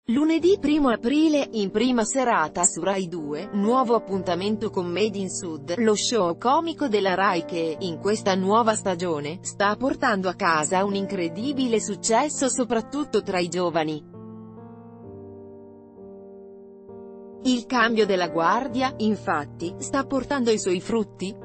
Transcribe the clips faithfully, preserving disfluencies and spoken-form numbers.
Lunedì primo aprile, in prima serata su Rai due, nuovo appuntamento con Made in Sud, lo show comico della Rai che, in questa nuova stagione, sta portando a casa un incredibile successo soprattutto tra i giovani. Il cambio della guardia, infatti, sta portando i suoi frutti.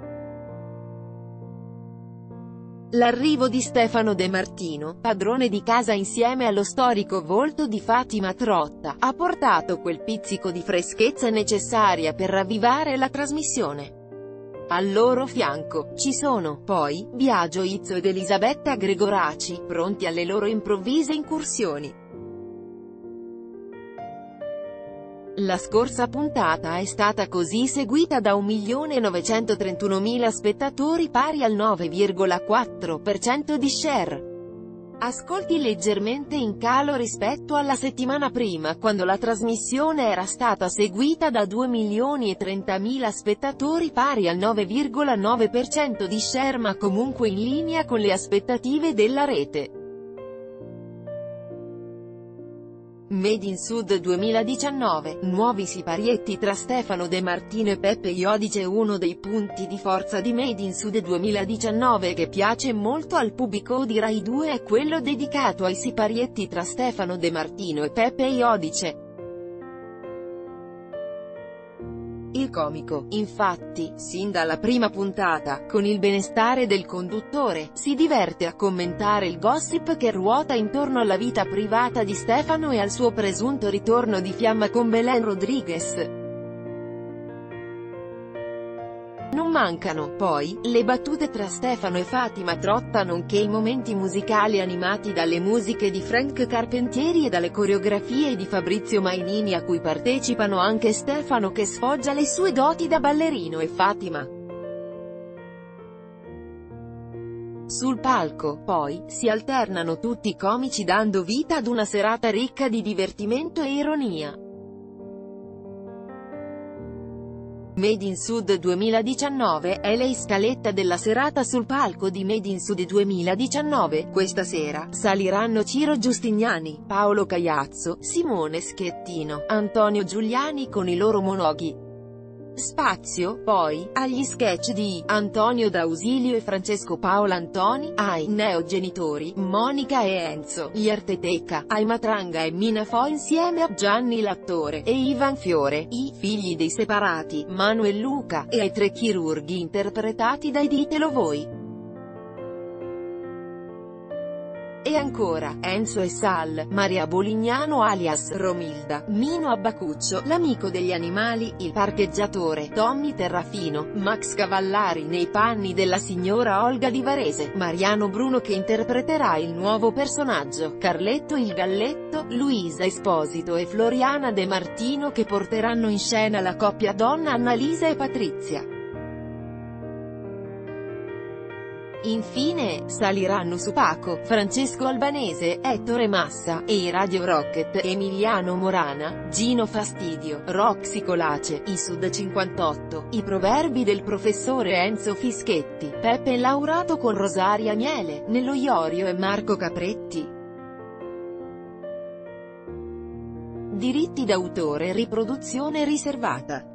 L'arrivo di Stefano De Martino, padrone di casa insieme allo storico volto di Fatima Trotta, ha portato quel pizzico di freschezza necessaria per ravvivare la trasmissione. Al loro fianco, ci sono, poi, Biagio Izzo ed Elisabetta Gregoraci, pronti alle loro improvvise incursioni. La scorsa puntata è stata così seguita da un milione novecentotrentunomila spettatori pari al nove virgola quattro per cento di share. Ascolti leggermente in calo rispetto alla settimana prima, quando la trasmissione era stata seguita da due milioni e trentamila spettatori pari al nove virgola nove per cento di share, ma comunque in linea con le aspettative della rete. Made in Sud duemiladiciannove, nuovi siparietti tra Stefano De Martino e Peppe Iodice. Uno dei punti di forza di Made in Sud duemiladiciannove che piace molto al pubblico di Rai due è quello dedicato ai siparietti tra Stefano De Martino e Peppe Iodice. Il comico, infatti, sin dalla prima puntata, con il benestare del conduttore, si diverte a commentare il gossip che ruota intorno alla vita privata di Stefano e al suo presunto ritorno di fiamma con Belen Rodriguez. Non mancano, poi, le battute tra Stefano e Fatima Trotta, nonché i momenti musicali animati dalle musiche di Frank Carpentieri e dalle coreografie di Fabrizio Mainini, a cui partecipano anche Stefano che sfoggia le sue doti da ballerino e Fatima. Sul palco, poi, si alternano tutti i comici dando vita ad una serata ricca di divertimento e ironia. Made in Sud duemiladiciannove è la scaletta della serata sul palco di Made in Sud duemiladiciannove. Questa sera saliranno Ciro Giustiniani, Paolo Caiazzo, Simone Schettino, Antonio Giuliani con i loro monologhi. Spazio, poi, agli sketch di Antonio D'Ausilio e Francesco Paola Antoni, ai neogenitori, Monica e Enzo, gli Arteteca, ai Matranga e Mina Fo insieme a Gianni l'attore, e Ivan Fiore, i figli dei separati, Manu e Luca, e ai tre chirurghi interpretati dai Ditelo Voi. E ancora, Enzo e Sal, Maria Bolignano alias Romilda, Mino Abbacuccio, l'amico degli animali, il parcheggiatore, Tommy Terrafino, Max Cavallari nei panni della signora Olga di Varese, Mariano Bruno che interpreterà il nuovo personaggio, Carletto il Galletto, Luisa Esposito e Floriana De Martino che porteranno in scena la coppia donna Annalisa e Patrizia. Infine, saliranno su Paco, Francesco Albanese, Ettore Massa, e i Radio Rocket, Emiliano Morana, Gino Fastidio, Roxy Colace, i Sud cinquantotto, i proverbi del professore Enzo Fischetti, Peppe Laurato con Rosaria Miele, Nello Iorio e Marco Capretti. Diritti d'autore e riproduzione riservata.